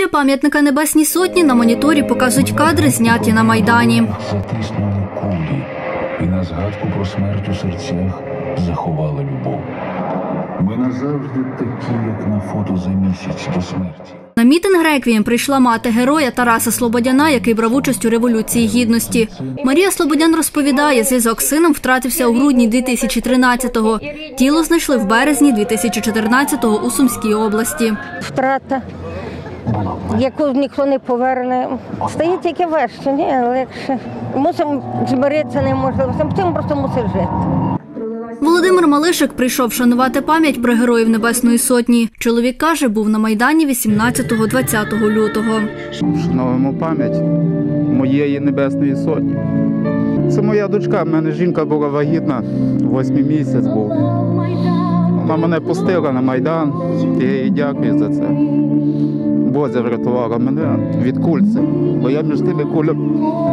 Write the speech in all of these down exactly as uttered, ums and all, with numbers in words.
Біля пам'ятника Небесній Сотні на моніторі показують кадри, зняті на Майдані. Затиснули кулі і на згадку про смерть у серцях заховали любов. Ми назавжди такі, як на фото за місяць до смерті. На мітинг-реквієм прийшла мати героя Тараса Слободяна, який брав участь у Революції Гідності. Марія Слободян розповідає, зв'язок з сином втратився у грудні дві тисячі тринадцятого. Тіло знайшли в березні дві тисячі чотирнадцятого у Сумській області. Втрата, яку ніхто не поверне, стає тільки важче, ні, легше. Мусимо змиритися неможливо, потім просто мусиш жити. Володимир Малишик прийшов шанувати пам'ять про героїв Небесної Сотні. Чоловік каже, був на Майдані вісімнадцятого-двадцятого лютого. Вшановуємо пам'ять моєї Небесної Сотні. Це моя дочка, в мене жінка була вагітна, восьмий місяць був. Вона мене пустила на Майдан, я їй дякую за це. Бозя врятувала мене від кульці, бо я між тими кулями...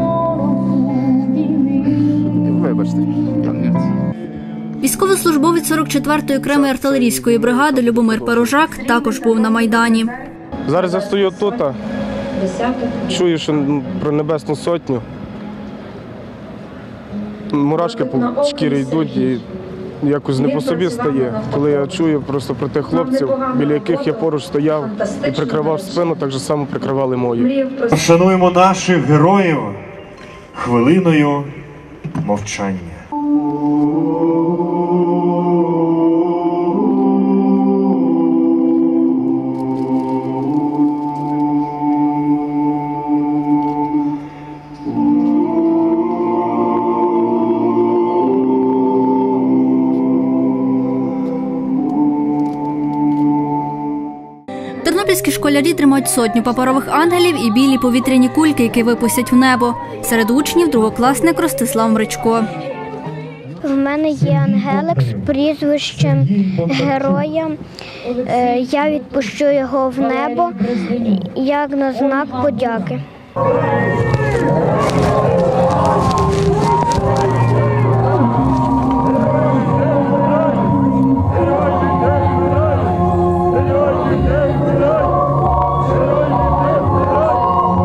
Вибачте, я не... Військовослужбовець сорок четвертої окремої артилерійської бригади Любомир Перужак також був на Майдані. Зараз я стою тут, чую, що про Небесну Сотню. Мурашки по шкірі йдуть і якось не по собі стає. Коли я чую просто про тих хлопців, біля яких я поруч стояв і прикривав спину, так же само прикривали мою. Шануємо наших героїв хвилиною мовчання. Тернопільські школярі тримають сотню паперових ангелів і білі повітряні кульки, які випустять в небо. Серед учнів другокласник Ростислав Мричко. В мене є ангелик з прізвищем героя. Я відпущу його в небо, як на знак подяки.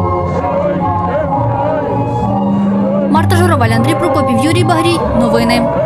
Марта Журавель, Андрій Прокопів, Юрій Багрій. Новини.